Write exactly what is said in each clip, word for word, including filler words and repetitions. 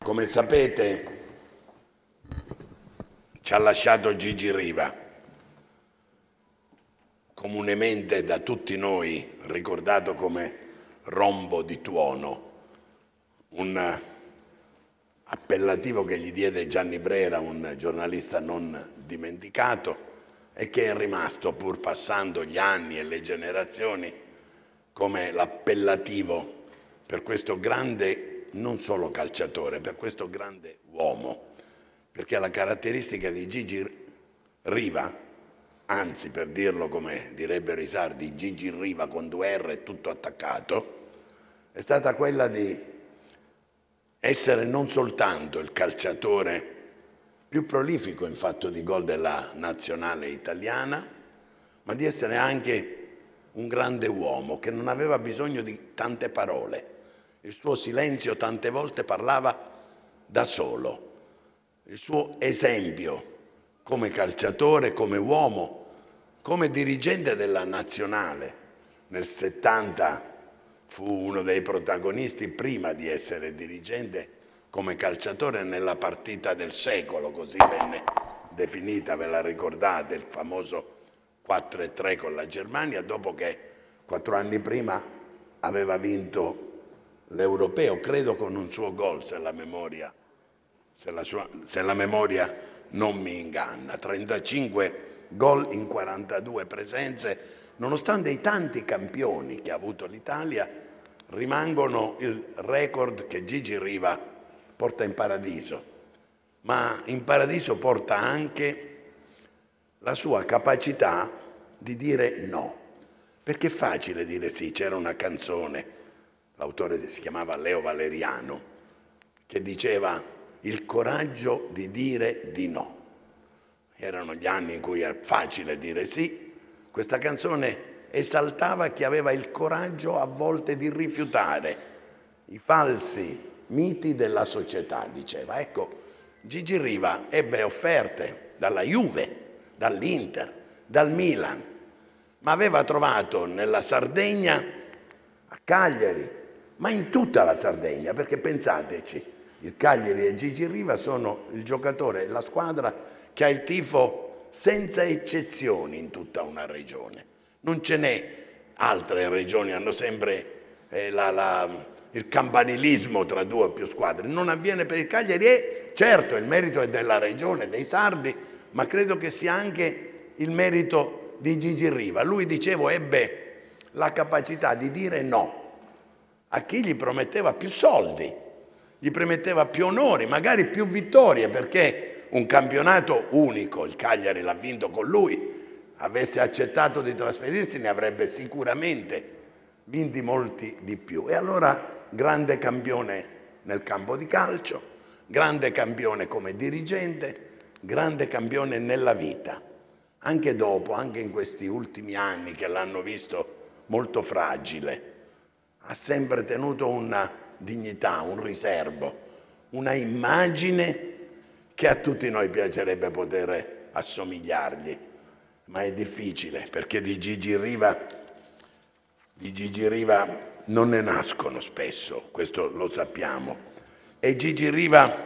Come sapete, ci ha lasciato Gigi Riva, comunemente da tutti noi ricordato come Rombo di Tuono, un appellativo che gli diede Gianni Brera, un giornalista non dimenticato, e che è rimasto, pur passando gli anni e le generazioni, come l'appellativo per questo grande, non solo calciatore, per questo grande uomo. Perché la caratteristica di Gigi Riva, anzi per dirlo come direbbero i sardi, Gigi Riva con due R e tutto attaccato, è stata quella di essere non soltanto il calciatore più prolifico in fatto di gol della nazionale italiana, ma di essere anche un grande uomo che non aveva bisogno di tante parole. Il suo silenzio tante volte parlava da solo. Il suo esempio come calciatore, come uomo, come dirigente della nazionale. Nel settanta fu uno dei protagonisti, prima di essere dirigente, come calciatore nella partita del secolo, così venne definita, ve la ricordate, il famoso quattro a tre con la Germania, dopo che quattro anni prima aveva vinto l'Europeo, credo con un suo gol, se la memoria, se la sua, se la memoria non mi inganna. trentacinque gol in quarantadue presenze, nonostante i tanti campioni che ha avuto l'Italia, rimangono il record che Gigi Riva porta in paradiso. Ma in paradiso porta anche la sua capacità di dire no. Perché è facile dire sì. C'era una canzone, l'autore si chiamava Leo Valeriano, che diceva il coraggio di dire di no. Erano gli anni in cui era facile dire sì. Questa canzone esaltava chi aveva il coraggio a volte di rifiutare i falsi miti della società, diceva. Ecco, Gigi Riva ebbe offerte dalla Juve, dall'Inter, dal Milan, ma aveva trovato nella Sardegna, a Cagliari, ma in tutta la Sardegna, perché pensateci, il Cagliari e Gigi Riva sono il giocatore, la squadra che ha il tifo senza eccezioni in tutta una regione. Non ce n'è, altre regioni hanno sempre eh, la, la, il campanilismo tra due o più squadre. Non avviene per il Cagliari e certo il merito è della regione, dei sardi, ma credo che sia anche il merito di Gigi Riva. Lui, dicevo, ebbe la capacità di dire no a chi gli prometteva più soldi, gli prometteva più onori, magari più vittorie, perché un campionato unico, il Cagliari l'ha vinto con lui, avesse accettato di trasferirsi ne avrebbe sicuramente vinti molti di più. E allora grande campione nel campo di calcio, grande campione come dirigente, grande campione nella vita. Anche dopo, anche in questi ultimi anni che l'hanno visto molto fragile, ha sempre tenuto una dignità, un riservo, una immagine che a tutti noi piacerebbe poter assomigliargli. Ma è difficile, perché di Gigi Riva, di Gigi Riva non ne nascono spesso, questo lo sappiamo. E Gigi Riva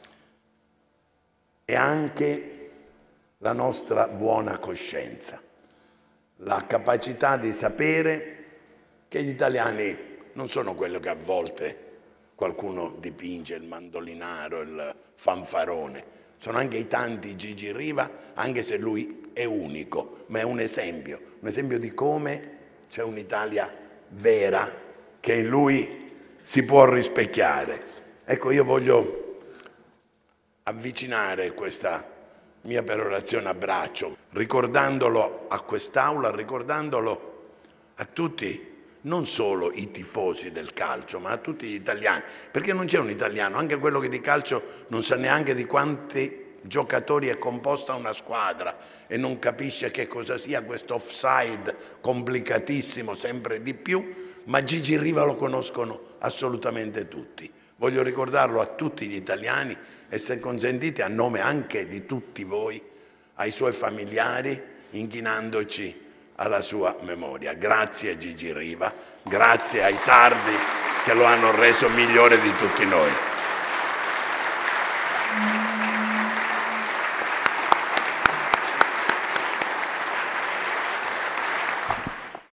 è anche la nostra buona coscienza, la capacità di sapere che gli italiani non sono quello che a volte qualcuno dipinge, il mandolinaro, il fanfarone. Sono anche i tanti Gigi Riva, anche se lui è unico, ma è un esempio, un esempio di come c'è un'Italia vera che in lui si può rispecchiare. Ecco, io voglio avvicinare questa mia perorazione a braccio, ricordandolo a quest'Aula, ricordandolo a tutti, non solo i tifosi del calcio, ma a tutti gli italiani, perché non c'è un italiano, anche quello che di calcio non sa neanche di quanti giocatori è composta una squadra e non capisce che cosa sia questo offside complicatissimo sempre di più, ma Gigi Riva lo conoscono assolutamente tutti. Voglio ricordarlo a tutti gli italiani e, se consentite, a nome anche di tutti voi, ai suoi familiari, inchinandoci alla sua memoria. Grazie a Gigi Riva, grazie ai sardi che lo hanno reso migliore di tutti noi. Grazie.